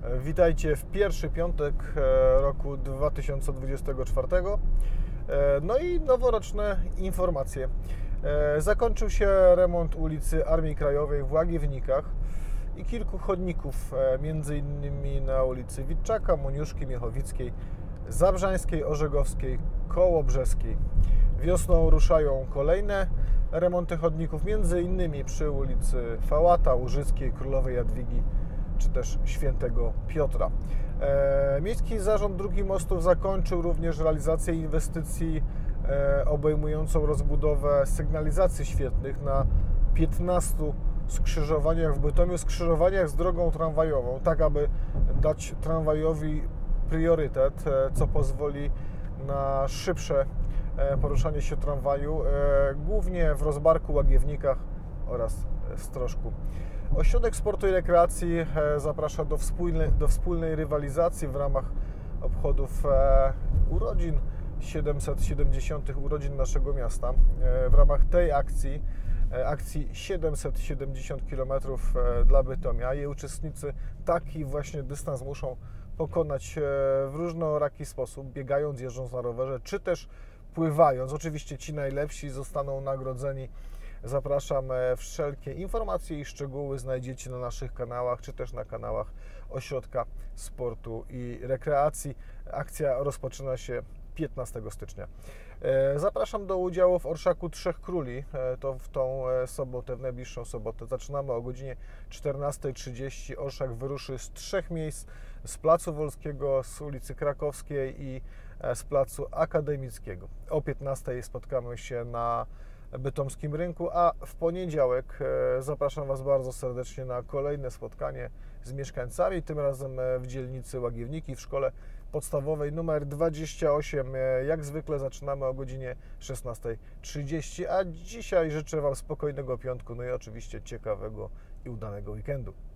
Witajcie w pierwszy piątek roku 2024. No i noworoczne informacje. Zakończył się remont ulicy Armii Krajowej w Łagiewnikach i kilku chodników, między innymi na ulicy Witczaka, Moniuszki, Miechowickiej, Zabrzańskiej, Orzegowskiej, Kołobrzeskiej. Wiosną ruszają kolejne remonty chodników, między innymi przy ulicy Fałata, Łużyckiej, Królowej Jadwigi czy też Świętego Piotra. Miejski Zarząd Dróg i Mostów zakończył również realizację inwestycji obejmującą rozbudowę sygnalizacji świetlnych na 15 skrzyżowaniach w Bytomiu, skrzyżowaniach z drogą tramwajową, tak aby dać tramwajowi priorytet, co pozwoli na szybsze poruszanie się tramwaju, głównie w Rozbarku, Łagiewnikach oraz Strożku. Ośrodek Sportu i Rekreacji zaprasza do wspólnej rywalizacji w ramach obchodów urodzin, 770 urodzin naszego miasta. W ramach tej akcji 770 km dla Bytomia. Jej uczestnicy taki właśnie dystans muszą pokonać w różnoraki sposób, biegając, jeżdżąc na rowerze, czy też pływając. Oczywiście ci najlepsi zostaną nagrodzeni. Zapraszam, wszelkie informacje i szczegóły znajdziecie na naszych kanałach, czy też na kanałach Ośrodka Sportu i Rekreacji. Akcja rozpoczyna się 15 stycznia. Zapraszam do udziału w Orszaku Trzech Króli, to w tą sobotę, w najbliższą sobotę. Zaczynamy o godzinie 14:30. Orszak wyruszy z 3 miejsc: z Placu Wolskiego, z ulicy Krakowskiej i z Placu Akademickiego. O 15:00 spotkamy się na Bytomskim Rynku, a w poniedziałek zapraszam Was bardzo serdecznie na kolejne spotkanie z mieszkańcami, tym razem w dzielnicy Łagiewniki, w szkole podstawowej numer 28. Jak zwykle zaczynamy o godzinie 16:30, a dzisiaj życzę Wam spokojnego piątku, no i oczywiście ciekawego i udanego weekendu.